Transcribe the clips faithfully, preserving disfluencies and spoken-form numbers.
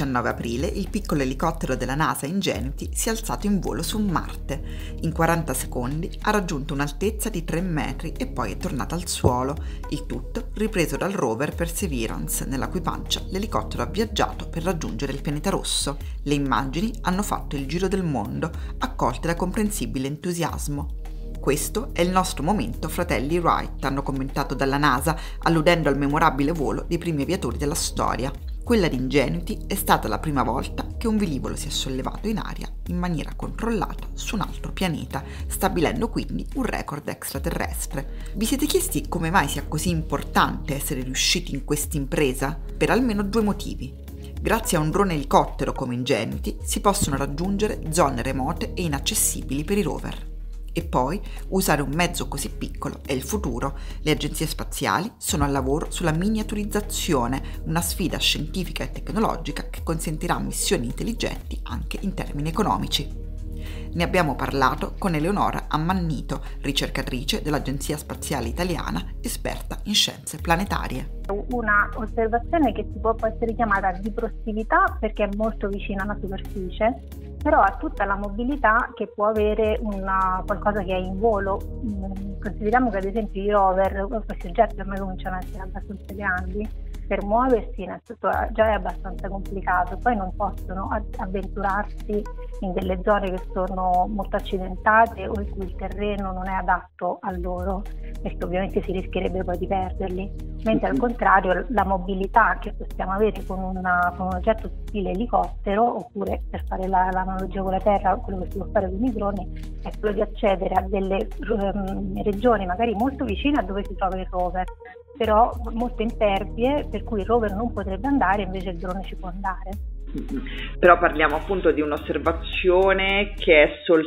diciannove aprile il piccolo elicottero della NASA Ingenuity si è alzato in volo su Marte. In quaranta secondi ha raggiunto un'altezza di tre metri e poi è tornato al suolo, il tutto ripreso dal rover Perseverance, nella cui pancia l'elicottero ha viaggiato per raggiungere il pianeta rosso. Le immagini hanno fatto il giro del mondo, accolte da comprensibile entusiasmo. Questo è il nostro momento, fratelli Wright, hanno commentato dalla NASA, alludendo al memorabile volo dei primi aviatori della storia. Quella di Ingenuity è stata la prima volta che un velivolo si è sollevato in aria in maniera controllata su un altro pianeta, stabilendo quindi un record extraterrestre. Vi siete chiesti come mai sia così importante essere riusciti in questa impresa? Per almeno due motivi. Grazie a un drone elicottero come Ingenuity si possono raggiungere zone remote e inaccessibili per i rover. E poi usare un mezzo così piccolo è il futuro. Le agenzie spaziali sono al lavoro sulla miniaturizzazione, una sfida scientifica e tecnologica che consentirà missioni intelligenti anche in termini economici. Ne abbiamo parlato con Eleonora Ammannito, ricercatrice dell'Agenzia Spaziale Italiana, esperta in scienze planetarie. Una osservazione che si può, può essere chiamata di prossimità perché è molto vicina alla superficie, però ha tutta la mobilità che può avere una, qualcosa che è in volo. Consideriamo che ad esempio i rover, questi oggetti ormai cominciano ad essere abbastanza grandi, per muoversi innanzitutto già è abbastanza complicato, poi non possono avventurarsi in delle zone che sono molto accidentate o in cui il terreno non è adatto a loro, perché ovviamente si rischierebbe poi di perderli, mentre al contrario la mobilità che possiamo avere con, una, con un oggetto stile elicottero, oppure per fare la, l'analogia con la terra, quello che si può fare con i droni, è quello di accedere a delle um, regioni magari molto vicine a dove si trova il rover, però molto impervie, per cui il rover non potrebbe andare, invece il drone ci può andare. Però parliamo appunto di un'osservazione che è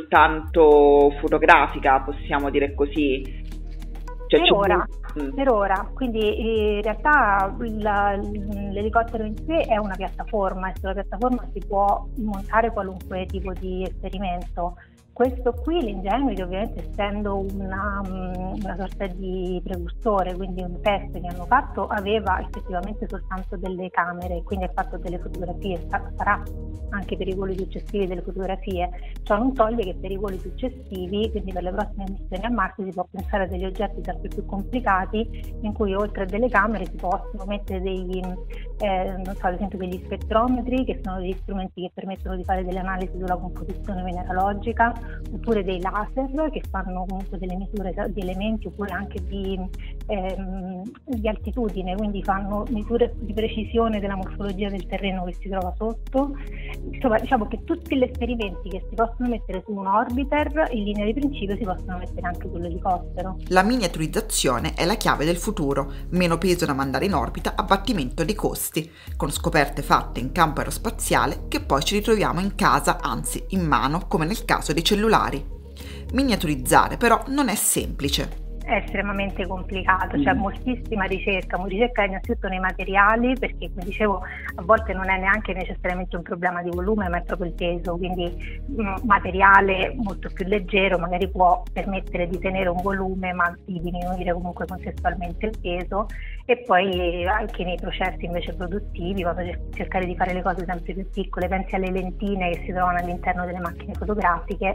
soltanto fotografica, possiamo dire così. Cioè, per, ora, mm. per ora, quindi in realtà la, l'elicottero in sé è una piattaforma e sulla piattaforma si può montare qualunque tipo di esperimento. Questo qui, l'Ingenuity, ovviamente essendo una, una sorta di precursore, quindi un test che hanno fatto, aveva effettivamente soltanto delle camere, quindi ha fatto delle fotografie, farà anche per i voli successivi delle fotografie. Ciò non toglie che per i voli successivi, quindi per le prossime missioni a Marte, si può pensare a degli oggetti sempre più complicati, in cui oltre a delle camere si possono mettere degli, eh, non so, ad esempio degli spettrometri, che sono degli strumenti che permettono di fare delle analisi sulla composizione mineralogica, oppure dei laser che fanno comunque delle misure di elementi, oppure anche di, ehm, di altitudine, quindi fanno misure di precisione della morfologia del terreno che si trova sotto. Insomma, diciamo che tutti gli esperimenti che si possono mettere su un orbiter in linea di principio si possono mettere anche sull'elicottero. La miniaturizzazione è la chiave del futuro: meno peso da mandare in orbita, abbattimento dei costi, con scoperte fatte in campo aerospaziale che poi ci ritroviamo in casa, anzi in mano, come nel caso dei cellulari. Miniaturizzare però non è semplice. È estremamente complicato, c'è moltissima ricerca, ricerca innanzitutto nei materiali, perché come dicevo a volte non è neanche necessariamente un problema di volume, ma è proprio il peso, quindi un materiale molto più leggero magari può permettere di tenere un volume ma di diminuire comunque contestualmente il peso, e poi anche nei processi invece produttivi, quando cercare di fare le cose sempre più piccole, pensi alle lentine che si trovano all'interno delle macchine fotografiche,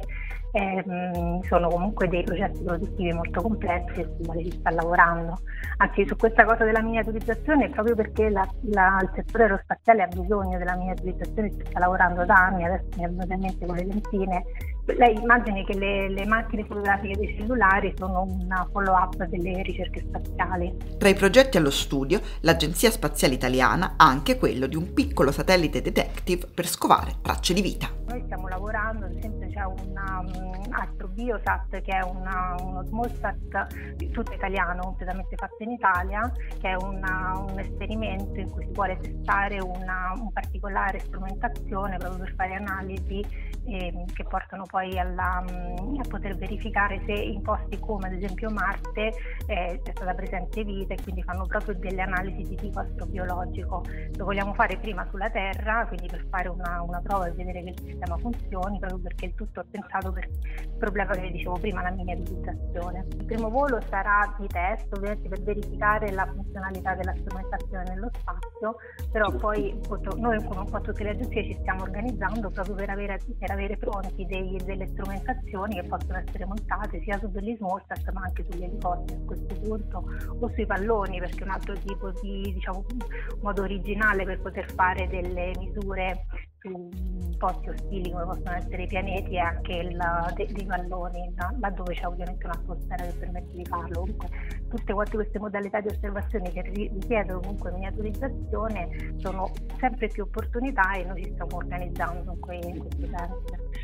ehm, sono comunque dei processi produttivi molto complessi su quali si sta lavorando. Anzi, su questa cosa della miniaturizzazione, proprio perché la, la, il settore aerospaziale ha bisogno della miniaturizzazione, si sta lavorando da anni, adesso mi è venuto in mente con le lentine. Lei immagini che le, le macchine fotografiche dei cellulari sono una follow-up delle ricerche spaziali. Tra i progetti allo studio, l'Agenzia Spaziale Italiana ha anche quello di un piccolo satellite detective per scovare tracce di vita. Noi stiamo lavorando, ad esempio c'è un AstroBioSat, che è una, uno smallsat tutto italiano, completamente fatto in Italia, che è una, un esperimento in cui si vuole testare una un particolare strumentazione proprio per fare analisi eh, che portano poi alla, a poter verificare se in posti come ad esempio Marte eh, è stata presente vita, e quindi fanno proprio delle analisi di tipo astrobiologico. Lo vogliamo fare prima sulla Terra, quindi per fare una, una prova e vedere che il sistema funzioni, proprio perché il tutto è pensato proprio per il problema che vi dicevo prima, la miniaturizzazione. Il primo volo sarà di test, ovviamente per verificare la funzionalità della strumentazione nello spazio, però poi noi con tutte le agenzie ci stiamo organizzando proprio per avere, per avere pronti dei, delle strumentazioni che possono essere montate sia su degli smallsat ma anche sugli elicotteri a questo punto, o sui palloni, perché è un altro tipo di, diciamo, modo originale per poter fare delle misure su posti ostili come possono essere i pianeti e anche il, de, dei palloni, no? Laddove c'è ovviamente un'atmosfera che permette di farlo. Comunque tutte quante queste modalità di osservazione che richiedono comunque miniaturizzazione sono sempre più opportunità e noi ci stiamo organizzando in, que- in questo senso.